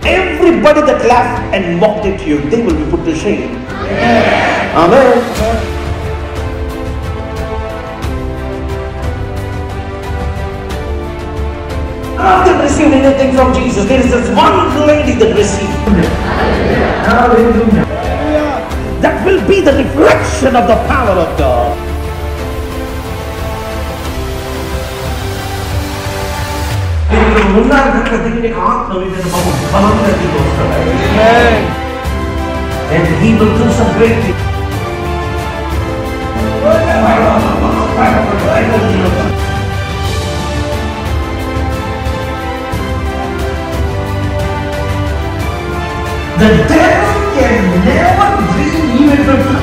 Everybody that laughed and mocked at you, they will be put to shame. Amen. None of them received anything from Jesus. There is this one lady that received. That will be the reflection of the power of God. And He will do some great things. The devil can never bring you into